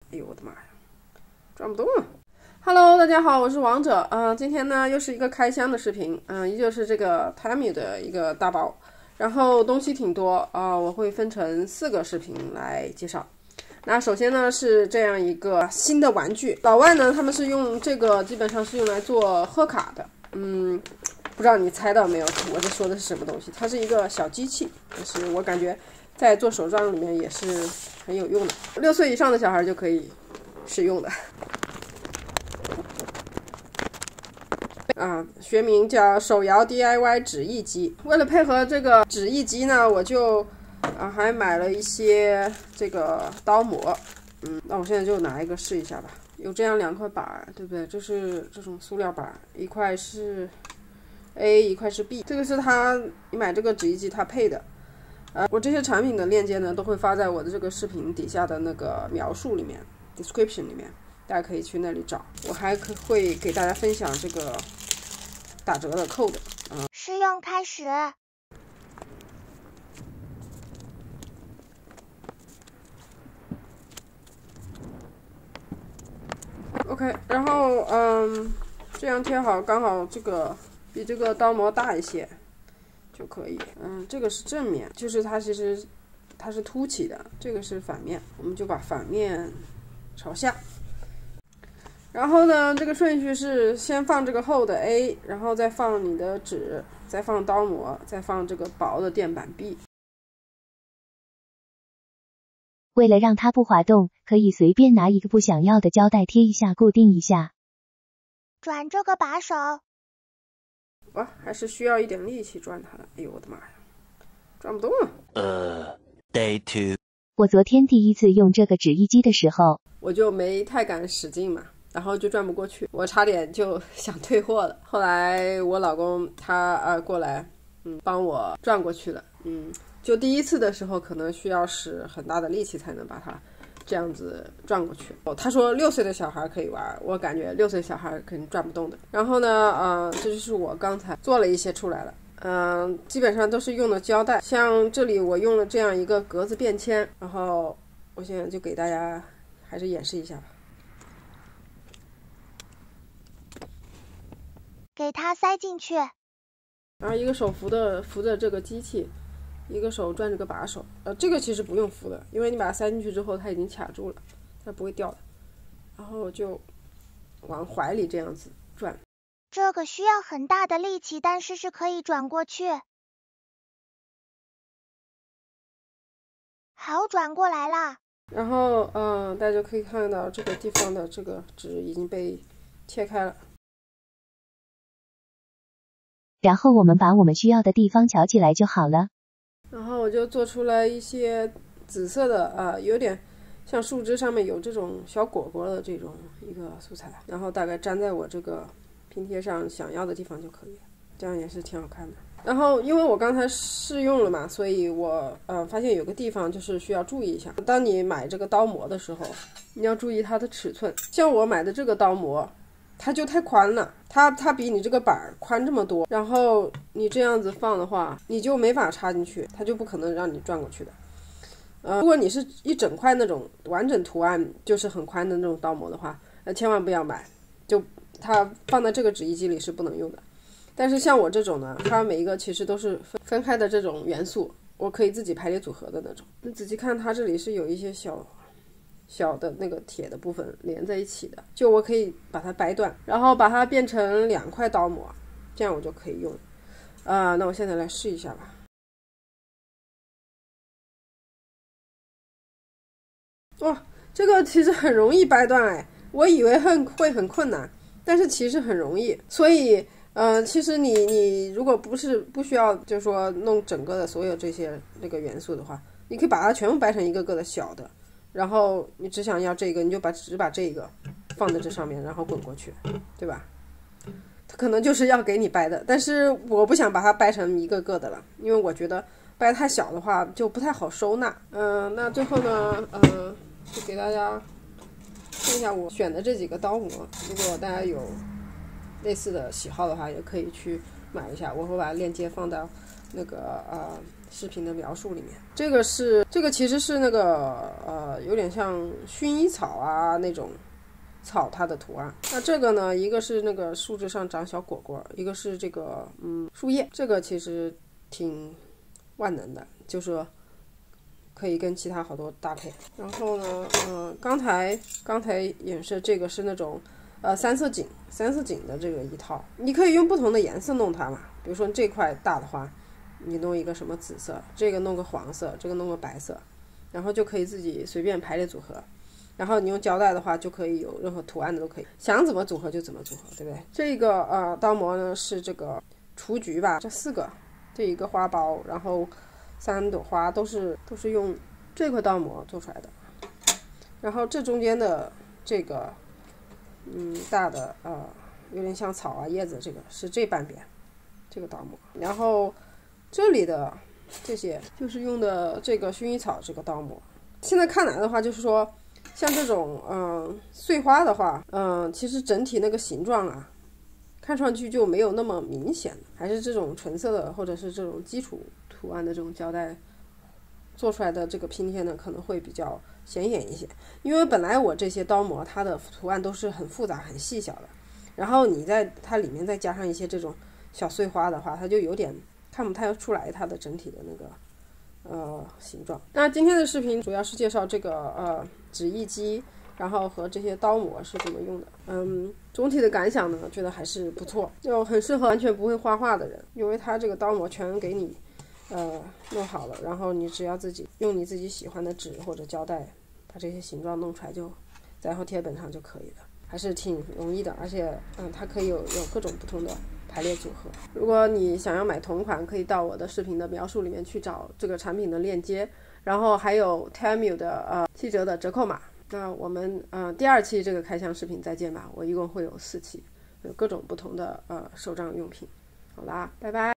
哎呦我的妈呀，转不动了。Hello， 大家好，我是王者。今天呢又是一个开箱的视频，依旧是这个 Temu 的一个大包，然后东西挺多我会分成4个视频来介绍。那首先呢是这样一个新的玩具，老外呢他们是用这个，基本上是用来做贺卡的。不知道你猜到没有，我这说的是什么东西？它是一个小机器，但是我感觉在做手账里面也是很有用的，6岁以上的小孩就可以使用的。学名叫手摇 DIY 纸艺机。为了配合这个纸艺机呢，我就还买了一些这个刀模。那我现在就拿一个试一下吧。有这样2块板，对不对？就是这种塑料板，一块是 A， 一块是 B。这个是你买这个纸艺机它配的。我这些产品的链接呢，都会发在我的这个视频底下的那个描述里面 ，description 里面，大家可以去那里找。我还会给大家分享这个打折的 code。 试用开始。 OK， 然后这样贴好，刚好这个比这个刀模大一些就可以。这个是正面，就是它其实它是凸起的，这个是反面，我们就把反面朝下。然后呢，这个顺序是先放这个厚的 A， 然后再放你的纸，再放刀模，再放这个薄的垫板 B。 为了让它不滑动，可以随便拿一个不想要的胶带贴一下，固定一下。 转这个把手。 还是需要一点力气转它的。哎呦我的妈呀，转不动了。 Day 2。 我昨天第一次用这个纸艺机的时候， 我就没太敢使劲嘛，然后就转不过去，我差点就想退货了。后来我老公他过来，帮我转过去了。就第一次的时候可能需要使很大的力气才能把它这样子转过去。他说6岁的小孩可以玩，我感觉6岁小孩肯定转不动的。然后呢，这就是我刚才做了一些出来了。基本上都是用的胶带，像这里我用了这样一个格子便签，然后我现在就给大家还是演示一下吧。 给它塞进去。 然后一个手扶着这个机器，一个手转这个把手。这个其实不用扶的，因为你把它塞进去之后它已经卡住了，它不会掉的。然后就往怀里这样子转。 这个需要很大的力气，但是是可以转过去。好，转过来了。 然后大家就可以看到这个地方的这个纸已经被切开了。 然后我们把我们需要的地方翘起来就好了。 然后我就做出来一些紫色的有点像树枝上面有这种小果果的这种一个素材，然后大概粘在我这个拼贴上想要的地方就可以了，这样也是挺好看的。然后因为我刚才试用了嘛，所以我发现有个地方就是需要注意一下，当你买这个刀模的时候，你要注意它的尺寸。像我买的这个刀模它就太宽了，它比你这个板宽这么多，然后你这样子放的话，你就没法插进去，它就不可能让你转过去的。如果你是一整块那种完整图案就是很宽的那种刀模的话，千万不要买，就它放在这个纸艺机里是不能用的。但是像我这种呢，它每一个其实都是分开的这种元素，我可以自己排列组合的那种。你仔细看，它这里是有一些小的那个铁的部分连在一起的，就我可以把它掰断，然后把它变成2块刀模，这样我就可以用。那我现在来试一下吧。哇，这个其实很容易掰断我以为会很困难，但是其实很容易。所以其实你如果不需要就是说弄整个的所有这些那个元素的话，你可以把它全部掰成一个个的小的，然后你只想要这个，你就只把这个放在这上面，然后滚过去，对吧？它可能就是要给你掰的，但是我不想把它掰成一个个的了，因为我觉得掰太小的话就不太好收纳。那最后呢，就给大家看一下我选的这几个刀模，如果大家有类似的喜好的话，也可以去买一下，我会把链接放到那个视频的描述里面。这个其实是那个有点像薰衣草啊那种草它的图案。那这个呢，一个是那个树枝上长小果果，一个是这个树叶。这个其实挺万能的，就是说可以跟其他好多搭配。然后呢，刚才演示这个是那种三色堇的这个一套，你可以用不同的颜色弄它嘛。比如说这块大的话，你弄一个什么紫色，这个弄个黄色，这个弄个白色，然后就可以自己随便排列组合。然后你用胶带的话，就可以有任何图案的都可以，想怎么组合就怎么组合，对不对？这个刀模呢是这个雏菊吧，这4个，这一个花苞，然后3朵花都是用这块刀模做出来的。然后这中间的这个大的有点像草啊叶子，这个是这半边这个刀模。然后这里的这些就是用的这个薰衣草这个刀模。现在看来的话，就是说像这种碎花的话，其实整体那个形状啊，看上去就没有那么明显，还是这种纯色的或者是这种基础图案的这种胶带做出来的这个拼贴呢，可能会比较显眼一些。因为本来我这些刀模它的图案都是很复杂很细小的，然后你在它里面再加上一些这种小碎花的话，它就有点看不太出来它的整体的那个形状。那今天的视频主要是介绍这个纸艺机，然后和这些刀模是怎么用的。总体的感想呢，觉得还是不错，就很适合完全不会画画的人，因为它这个刀模全给你弄好了，然后你只要自己用你自己喜欢的纸或者胶带把这些形状弄出来，就在后贴本上就可以了，还是挺容易的。而且它可以有各种不同的排列组合。如果你想要买同款，可以到我的视频的描述里面去找这个产品的链接，然后还有 Temu 的7折的折扣码。那我们第2期这个开箱视频再见吧，我一共会有4期，有各种不同的手账用品。好啦，拜拜。